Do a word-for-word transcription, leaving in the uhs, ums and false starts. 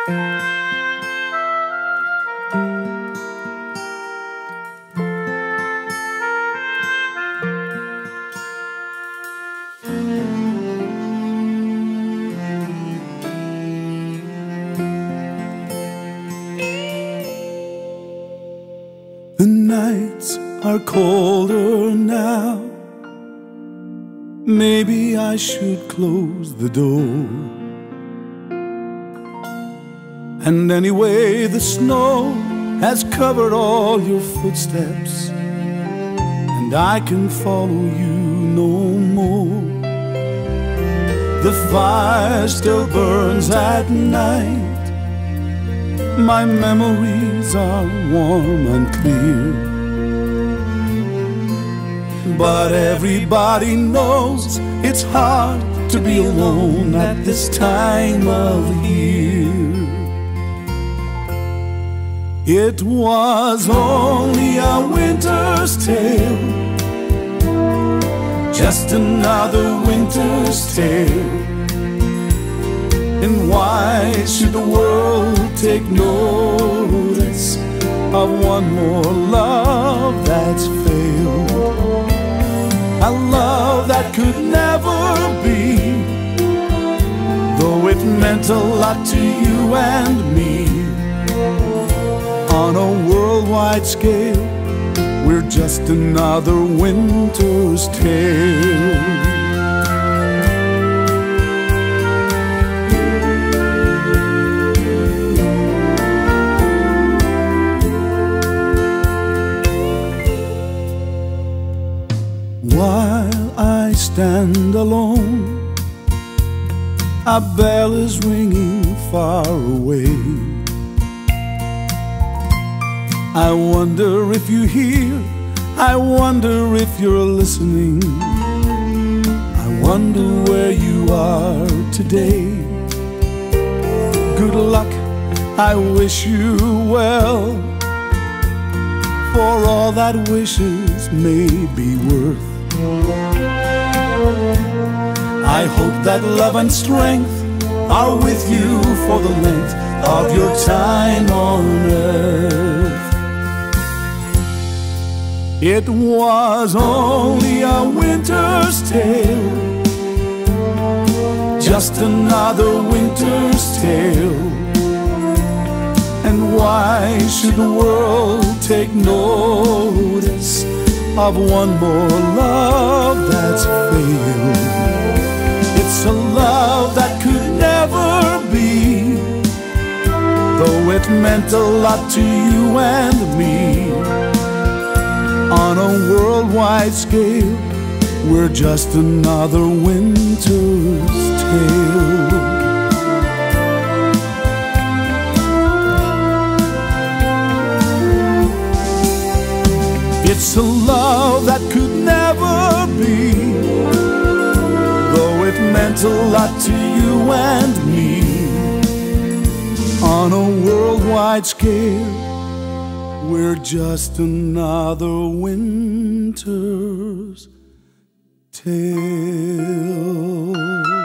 The nights are colder now. Maybe I should close the door. And anyway, the snow has covered all your footsteps, and I can follow you no more. The fire still burns at night. My memories are warm and clear, but everybody knows it's hard to be alone at this time of year. It was only a winter's tale, just another winter's tale. And why should the world take notice of one more love that's failed? A love that could never be, though it meant a lot to you and me. On a worldwide scale, we're just another winter's tale. While I stand alone, a bell is ringing far away. I wonder if you hear, I wonder if you're listening. I wonder where you are today. Good luck, I wish you well, for all that wishes may be worth. I hope that love and strength are with you for the length of your time on earth. It was only a winter's tale, just another winter's tale. And why should the world take notice of one more love that's failed? It's a love that could never be, though it meant a lot to you and me. On a worldwide scale, we're just another winter's tale. It's a love that could never be, though it meant a lot to you and me. On a worldwide scale, we're just another winter's tale.